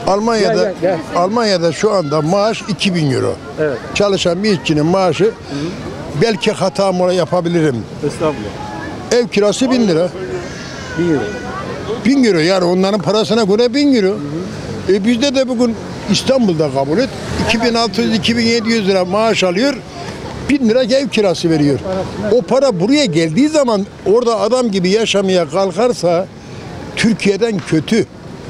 Almanya'da şu anda maaş 2000 euro. Evet. Çalışan bir işçinin maaşı belki hata yapabilirim. Estağfurullah. Ev kirası 1000 lira. 1000 euro. 1000 euro yani onların parasına göre 1000 euro. Bizde de bugün İstanbul'da kabul et 2600-2700 lira maaş alıyor. 1000 lira ev kirası veriyor. O para buraya geldiği zaman orada adam gibi yaşamaya kalkarsa Türkiye'den kötü.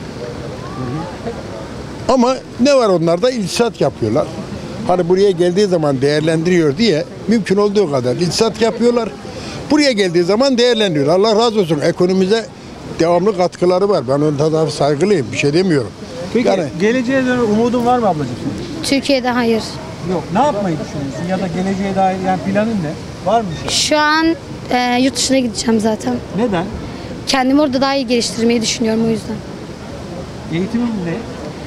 Ama ne var onlarda? İltisat yapıyorlar. Hani buraya geldiği zaman değerlendiriyor diye mümkün olduğu kadar iltisat yapıyorlar. Buraya geldiği zaman değerlendiriyor. Allah razı olsun. Ekonomimize devamlı katkıları var. Ben ondan daha saygılıyım. Bir şey demiyorum. Peki Yani, geleceğe dönük umudun var mı ablacığım? Türkiye'de hayır. Yok. Ne yapmayı düşünüyorsun? Ya da geleceğe dair yani planın ne? Var mı? Şu an yurt dışına gideceğim zaten. Neden? Kendimi orada daha iyi geliştirmeyi düşünüyorum o yüzden. Eğitimin ne?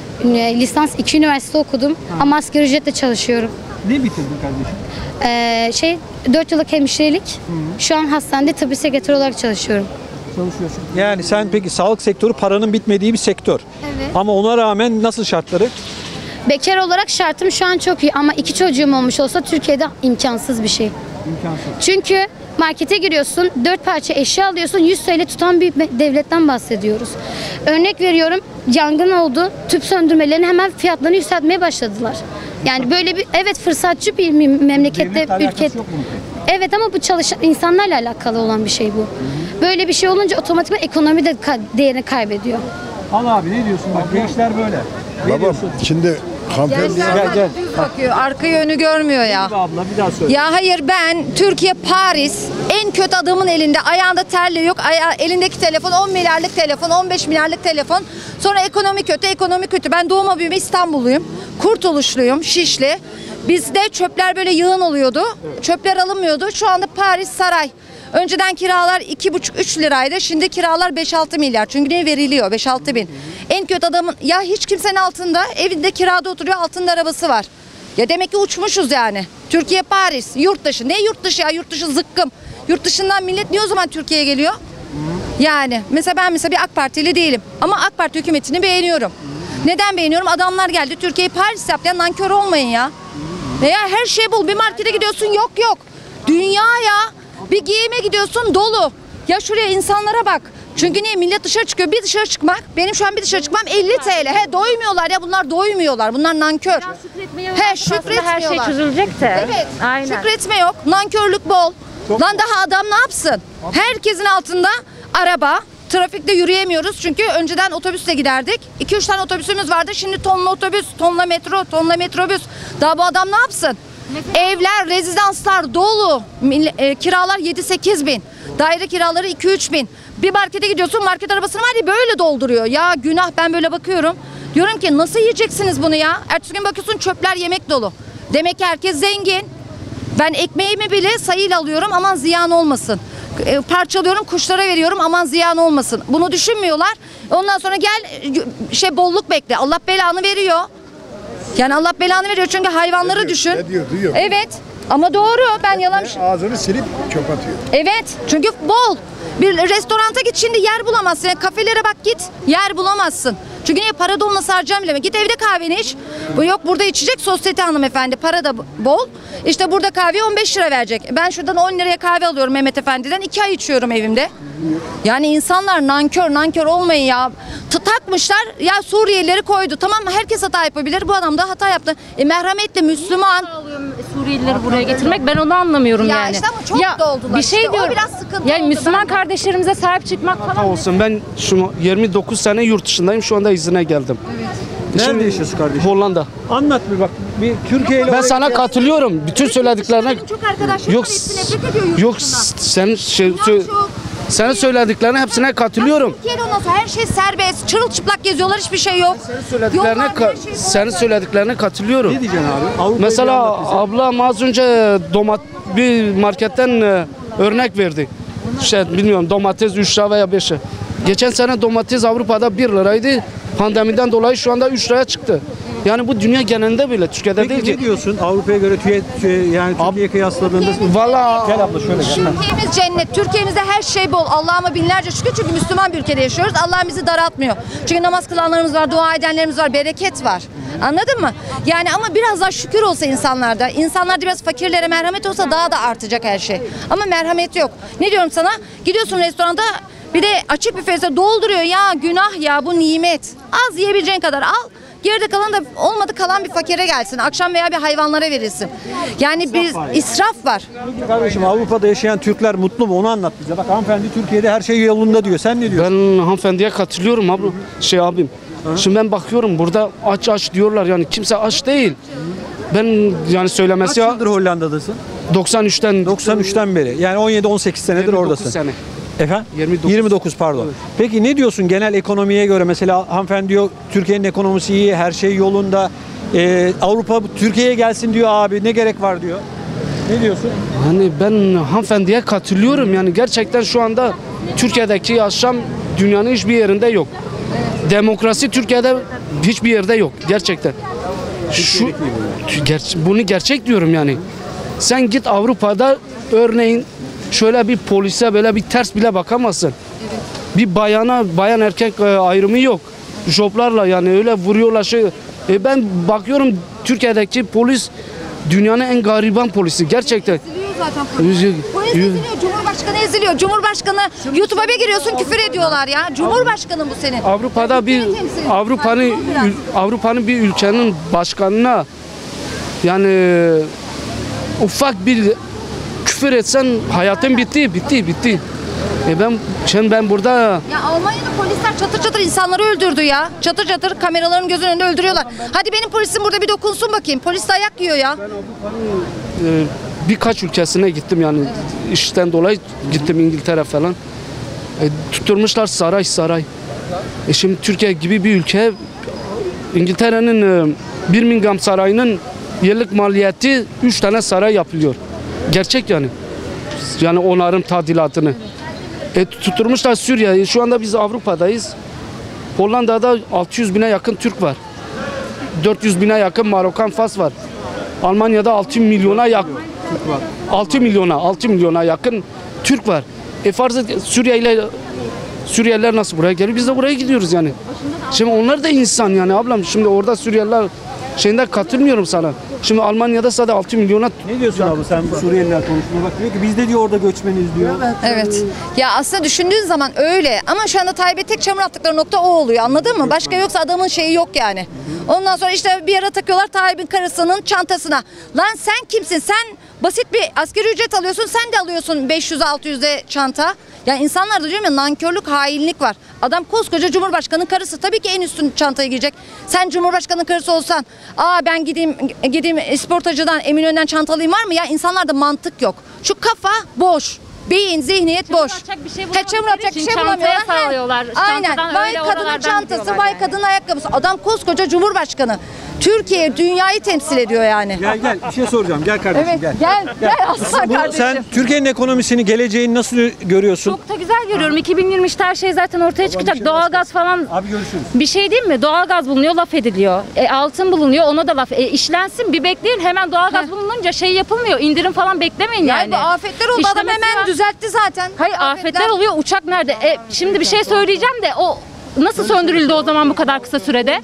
Lisans 2 üniversite okudum ama asgari ücretle çalışıyorum. Ne bitirdin kardeşim? 4 yıllık hemşirelik. Şu an hastanede tıbbi sekreter olarak çalışıyorum. Çalışıyorsun. Yani sen peki sağlık sektörü paranın bitmediği bir sektör. Evet. Ama ona rağmen nasıl şartları? Bekar olarak şartım şu an çok iyi ama 2 çocuğum olmuş olsa Türkiye'de imkansız bir şey. İmkansız. Çünkü markete giriyorsun, 4 parça eşya alıyorsun, 100 TL tutan bir devletten bahsediyoruz. Örnek veriyorum, yangın oldu, tüp söndürmelerini hemen fiyatlarını yükseltmeye başladılar. Yani böyle bir, evet fırsatçı bir memlekette, ülke. Evet ama bu çalışan insanlarla alakalı olan bir şey bu. Böyle bir şey olunca otomatikman ekonomi de değerini kaybediyor. Al abi ne diyorsun? Bak gençler böyle. Ne babam diyorsun? şimdi hanımefendi Gel. Bakıyor, arka yönü görmüyor ya. Abla bir daha söyle. Ya hayır ben Türkiye Paris en kötü adamın elinde ayağında terliği yok elindeki telefon 10 milyarlık telefon 15 milyarlık telefon sonra ekonomi kötü ben doğma büyüme İstanbulluyum Kurtuluşluyum Şişli bizde çöpler böyle yığın oluyordu çöpler alınmıyordu şu anda Paris saray önceden kiralar 2,5-3 liraydı şimdi kiralar 5-6 milyar çünkü ne veriliyor 5-6 bin en kötü adamın ya hiç kimsenin altında evinde kirada oturuyor altında arabası var. Ya demek ki uçmuşuz yani. Türkiye, Paris, yurt dışı. Ne yurt dışı ya? Yurt dışı zıkkım. Yurt dışından millet niye o zaman Türkiye'ye geliyor? Yani mesela ben bir AK Partili değilim. Ama AK Parti hükümetini beğeniyorum. Neden beğeniyorum? Adamlar geldi Türkiye'yi Paris yaptı. Ya nankör olmayın ya. Veya her şey bul. Bir markete gidiyorsun yok. Dünya ya. Bir giyime gidiyorsun dolu. Ya şuraya insanlara bak. Çünkü niye millet dışarı çıkıyor? Bir dışarı çıkmak. Benim şu an bir dışarı çıkmam 50 TL. Doymuyorlar ya bunlar doymuyorlar. Bunlar nankör. Şükretmiyorlar. Her şey çözülecek de. Evet. Aynen. Şükretme yok. Nankörlük bol. Lan daha adam ne yapsın? Herkesin altında araba. Trafikte yürüyemiyoruz çünkü önceden otobüsle giderdik. 2-3 tane otobüsümüz vardı. Şimdi tonla otobüs, tonla metro, tonla metrobüs. Daha bu adam ne yapsın? Evler, rezidanslar dolu. Kiralar 7-8 bin. Daire kiraları 2-3 bin. Bir markete gidiyorsun market arabasını var ya böyle dolduruyor. Ya günah ben böyle bakıyorum. Diyorum ki nasıl yiyeceksiniz bunu ya? Ertesi gün bakıyorsun çöpler yemek dolu. Demek ki herkes zengin. Ben ekmeğimi bile sayıyla alıyorum aman ziyan olmasın. Parçalıyorum kuşlara veriyorum aman ziyan olmasın. Bunu düşünmüyorlar. Ondan sonra gel bolluk bekle. Allah belanı veriyor. Yani Allah belanı veriyor çünkü hayvanları düşün. Duyuyor. Evet ama doğru ben yalan. Ağzını silip çöp atıyor. Evet çünkü bol. Bir restoranta git şimdi yer bulamazsın. Yani kafelere bak git yer bulamazsın. Çünkü niye para dolması harcam bile. Git evde kahveni iç. Bu yok burada içecek sosyete hanımefendi. Para da bol. İşte burada kahve 15 lira verecek. Ben şuradan 10 liraya kahve alıyorum Mehmet Efendi'den. 2 ay içiyorum evimde. Yani insanlar nankör olmayın ya. Takmışlar ya Suriyelileri koydu. Tamam mı? Herkes hata yapabilir. Bu adam da hata yaptı. Merhametli Müslüman. Suriyelileri buraya getirmek ben onu anlamıyorum Ya yani. işte ama çok doldular. Bir şey işte, diyorum. o biraz sıkıntı Yani oldu. Müslüman kardeşlerimize sahip çıkmak falan. Olsun ben şu 29 sene yurt dışındayım şu anda izine geldim. Nerede yaşıyorsun kardeşim? Hollanda. Anlat bir bak. Bir Türkiye ile Ben sana katılıyorum. Bütün söylediklerine Benim çok arkadaşlarım yok var, hepsi nefret ediyor yurt yok dışından. senin söylediklerine hepsine katılıyorum. Türkiye'de ondan sonra her şey serbest. Çırılçıplak geziyorlar hiçbir şey yok. Senin söylediklerine katılıyorum. Ne diyeceksin abi? Avrupa'yı Mesela bir anlat bize. ablam az önce bir marketten örnek verdi. İşte bilmiyorum domates 3 lira veya 5 lira. Geçen sene domates Avrupa'da 1 liraydı. Pandemiden dolayı şu anda 3 liraya çıktı. Yani bu dünya genelinde böyle. Türkiye'de değil Peki ki. ne diyorsun Avrupa'ya göre yani Türkiye'ye kıyasladığında? Valla Gel abla şöyle gel. Türkiye'miz cennet. Türkiye'mizde her şey bol. Allah'ıma binlerce şükür çünkü Müslüman bir ülkede yaşıyoruz. Allah bizi daraltmıyor. Çünkü namaz kılanlarımız var, dua edenlerimiz var, bereket var. Anladın mı? Yani ama biraz daha şükür olsa insanlarda. İnsanlarda biraz fakirlere merhamet olsa daha da artacak her şey. Ama merhamet yok. Ne diyorum sana? Gidiyorsun restoranda bir de açık büfede dolduruyor. Ya günah ya bu nimet. Az yiyebileceğin kadar al. Geride kalan da olmadı kalan bir fakire gelsin. Akşam veya bir hayvanlara verilsin. Yani biz israf var. Kardeşim Avrupa'da yaşayan Türkler mutlu mu? Onu anlat bize. Bak hanımefendi Türkiye'de her şey yolunda diyor. Sen ne diyorsun? ben hanımefendiye katılıyorum abim. Abim. Şimdi ben bakıyorum burada aç diyorlar yani kimse aç değil. Ben yani Kaç söylemesi yıldır Hollanda'dasın? 93'ten 93'ten beri. Yani 17-18 senedir 29 oradasın. sene. Efendim? 29. 29 pardon. Peki ne diyorsun genel ekonomiye göre? Mesela hanımefendi diyor Türkiye'nin ekonomisi iyi, her şey yolunda. Avrupa Türkiye'ye gelsin diyor abi. Ne gerek var diyor. Ne diyorsun? Yani ben hanımefendiye katılıyorum yani gerçekten şu anda Türkiye'deki yaşam dünyanın hiçbir yerinde yok. Demokrasi Türkiye'de hiçbir yerde yok gerçekten. Bunu gerçek diyorum yani. Sen git Avrupa'da örneğin şöyle bir polise böyle bir ters bile bakamazsın. Bir bayan erkek ayrımı yok. Joplarla yani öyle vuruyorlar şey. Ben bakıyorum Türkiye'deki polis dünyanın en gariban polisi gerçekten. Eziliyor zaten polis. Polis eziliyor, Cumhurbaşkanı eziliyor. Cumhurbaşkanı YouTube'a bir giriyorsun küfür ediyorlar ya. Cumhurbaşkanı bu senin. Avrupa'da bir Avrupa'nın bir ülkenin başkanına yani ufak bir küfür etsen hayatın bitti. Ben burada Ya Almanya'da polisler çatır çatır insanları öldürdü ya. Çatır çatır kameraların gözünün önünde öldürüyorlar. Hadi benim polisim burada bir dokunsun bakayım. Polis de ayak yiyor ya. birkaç ülkesine gittim yani işten dolayı gittim İngiltere falan. Tutturmuşlar saray. Şimdi Türkiye gibi bir ülke İngiltere'nin Birmingham Sarayı'nın yıllık maliyeti 3 tane saray yapılıyor. Gerçek yani. Yani onarım tadilatını. Tutturmuşlar Suriye'yi. Şu anda biz Avrupa'dayız. Hollanda'da 600 bine yakın Türk var. 400 bine yakın Marokan Fas var. Almanya'da 6 milyona yakın 6 milyona yakın Türk var. Farz et Suriyeliler nasıl buraya geliyor? Biz de buraya gidiyoruz yani. Şimdi onlar da insan yani ablam. Şimdi orada Suriyeliler şeyinde katılmıyorum sana. Şimdi Almanya'da sadece 6 milyona. Ne diyorsun abi sen bu Suriyeliler konusunda? Bak diyor ki biz de diyor orada göçmeniz diyor. Evet. Ya aslında düşündüğün zaman öyle ama şu anda Tayyip'e tek çamur attıkları nokta o oluyor anladın mı? Başka yoksa adamın şeyi yok yani. Ondan sonra işte bir ara takıyorlar Tayyip'in karısının çantasına. Lan sen kimsin? Sen basit bir asgari ücret alıyorsun sen de alıyorsun 500-600'e çanta. Ya insanlarda diyorum ya nankörlük, hainlik var. Adam koskoca Cumhurbaşkanı'nın karısı tabii ki en üstün çantaya girecek. Sen Cumhurbaşkanı'nın karısı olsan ben gideyim sportacıdan Eminönü'nden çanta alayım var mı? Ya insanlarda mantık yok. Şu kafa boş. Beyin, zihniyet boş. atacak bir şey Çamur atacak bir şey çantaya bulamıyorlar. sağlıyorlar. Aynen. Çantadan Vay öyle kadının oralardan çantası, gidiyorlar vay yani. kadının ayakkabısı. Adam koskoca Cumhurbaşkanı. Türkiye, dünyayı temsil ediyor yani. Gel bir şey soracağım. Gel kardeşim Evet, gel aslan kardeşim. Sen Türkiye'nin ekonomisini, geleceğini nasıl görüyorsun? Çok da güzel görüyorum. 2023'te her şey zaten ortaya çıkacak. Doğalgaz falan Abi görüşürüz. bir şey değil mi? Doğalgaz bulunuyor, laf ediliyor. Altın bulunuyor, ona da laf. İşlensin, bir bekleyin. Hemen doğalgaz bulununca şey yapılmıyor. İndirim falan beklemeyin yani. Yani bu afetler oldu adam İşlemesi hemen var. düzeltti zaten. Hayır afetler oluyor. Uçak nerede? Şimdi bir şey söyleyeceğim de o nasıl söndürüldü o zaman bu kadar kısa sürede?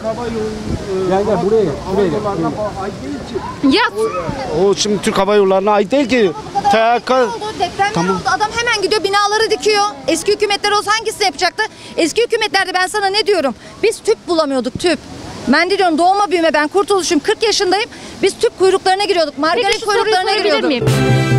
Gel buraya gel. Buraya gel. Ya O şimdi Türk Hava Yolları'na ait değil ki. TK Oldu, depremler oldu. Adam hemen gidiyor binaları dikiyor. Eski hükümetler olsa hangisini yapacaktı? Eski hükümetlerde ben sana ne diyorum? Biz tüp bulamıyorduk tüp. Ben de diyorum doğma büyüme ben kurtuluşum 40 yaşındayım. Biz tüp kuyruklarına giriyorduk. peki Margaret şu soruyu kuyruklarına sorabilir giriyorduk. miyim?